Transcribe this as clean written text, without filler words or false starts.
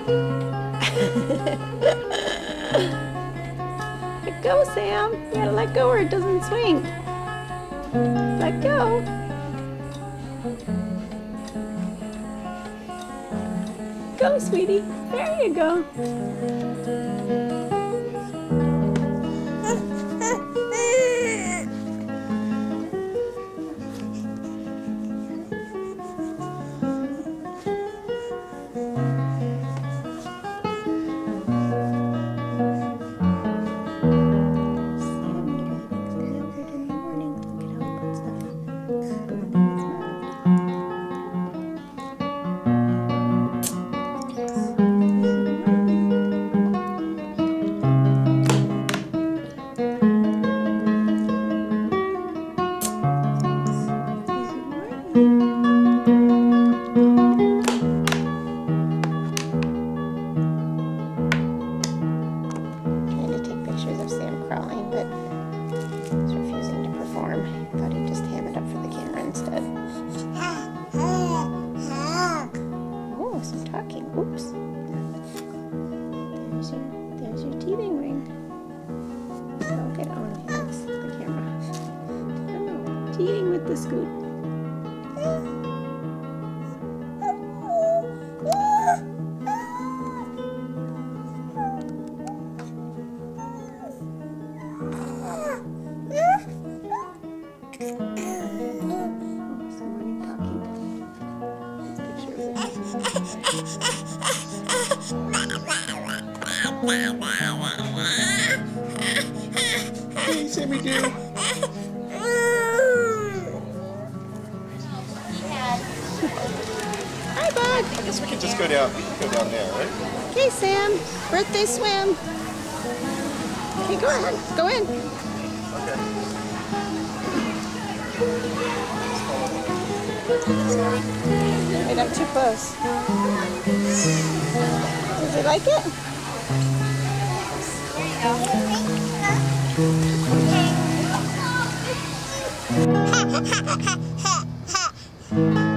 Let go, Sam. You gotta let go or it doesn't swing. Let go. Go, sweetie. There you go. Crawling, but he's refusing to perform. Thought he'd just ham it up for the camera instead. Oh, some talking. Oops. There's your teething ring. Okay, oh no, that's the camera. Oh, teething with the scoot. Hey, Sammy Dew. Hi, Bug. I guess we can just go down. We can go down there, right? Okay, Sam. Birthday swim. Okay, go ahead. Go in. Okay. I got too close. Does he like it? Ha ha ha ha ha ha.